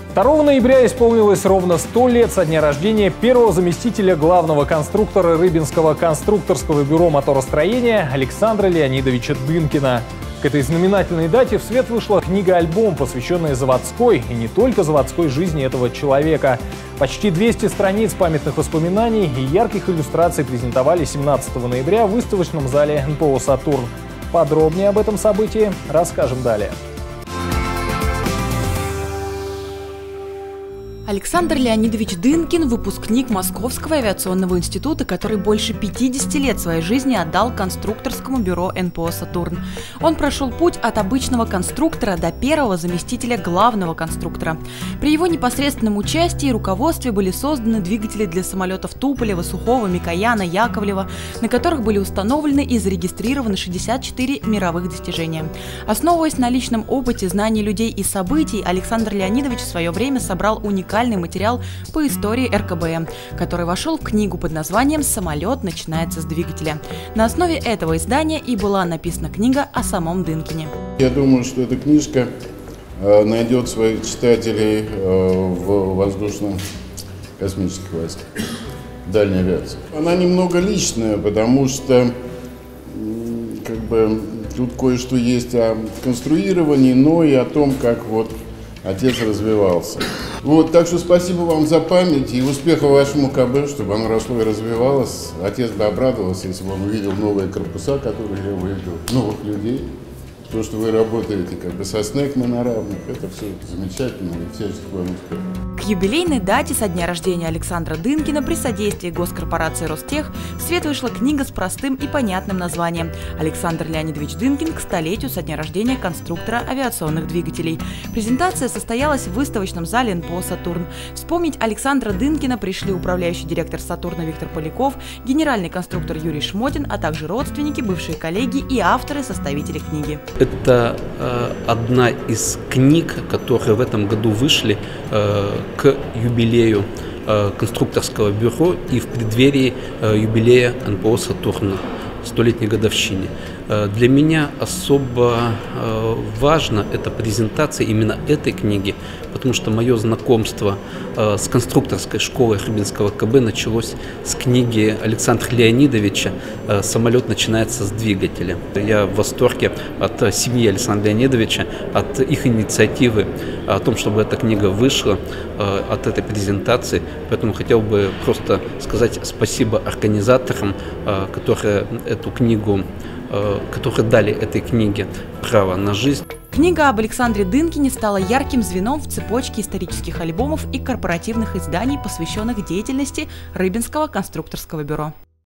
2 ноября исполнилось ровно 100 лет со дня рождения первого заместителя главного конструктора Рыбинского конструкторского бюро моторостроения Александра Леонидовича Дынкина. К этой знаменательной дате в свет вышла книга-альбом, посвященная заводской и не только заводской жизни этого человека. Почти 200 страниц памятных воспоминаний и ярких иллюстраций презентовали 17 ноября в выставочном зале НПО «Сатурн». Подробнее об этом событии расскажем далее. Александр Леонидович Дынкин – выпускник Московского авиационного института, который больше 50 лет своей жизни отдал конструкторскому бюро НПО «Сатурн». Он прошел путь от обычного конструктора до первого заместителя главного конструктора. При его непосредственном участии и руководстве были созданы двигатели для самолетов Туполева, Сухого, Микояна, Яковлева, на которых были установлены и зарегистрированы 64 мировых достижения. Основываясь на личном опыте, знании людей и событий, Александр Леонидович в свое время собрал уникальный материал по истории РКБМ, который вошел в книгу под названием «Самолет начинается с двигателя». На основе этого издания и была написана книга о самом Дынкине. Я думаю, что эта книжка найдет своих читателей в воздушно-космических войсках, дальней авиации. Она немного личная, потому что тут кое-что есть о конструировании, но и о том, как отец развивался. Так что спасибо вам за память и успехов вашему КБ, чтобы оно росло и развивалось. Отец бы обрадовался, если бы он увидел новые корпуса, которые я увидел, новых людей. То, что вы работаете со СНЭК на равных, это все замечательно и всячески вам успехов. К юбилейной дате со дня рождения Александра Дынкина при содействии госкорпорации «Ростех» в свет вышла книга с простым и понятным названием «Александр Леонидович Дынкин к столетию со дня рождения конструктора авиационных двигателей». Презентация состоялась в выставочном зале НПО «Сатурн». Вспомнить Александра Дынкина пришли управляющий директор «Сатурна» Виктор Поляков, генеральный конструктор Юрий Шмотин, а также родственники, бывшие коллеги и авторы-составители книги. Это одна из книг, которые в этом году вышли к юбилею конструкторского бюро и в преддверии юбилея НПО «Сатурн», 100-летней годовщине. Для меня особо важна эта презентация именно этой книги, потому что мое знакомство с конструкторской школой Рыбинского КБ началось с книги Александра Леонидовича «Самолет начинается с двигателя». Я в восторге от семьи Александра Леонидовича, от их инициативы, о том, чтобы эта книга вышла, от этой презентации. Поэтому хотел бы просто сказать спасибо организаторам, которые эту книгу, которые дали этой книге право на жизнь. Книга об Александре Дынкине стала ярким звеном в цепочке исторических альбомов и корпоративных изданий, посвященных деятельности Рыбинского конструкторского бюро.